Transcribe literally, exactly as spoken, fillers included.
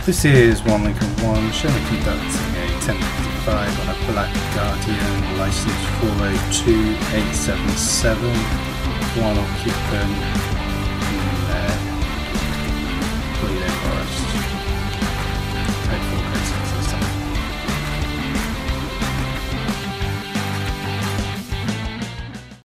This is one Lincoln one, showing conducting a ten fifty-five on a Black Guardian, license four oh two eight seven seven, one occupant, in there,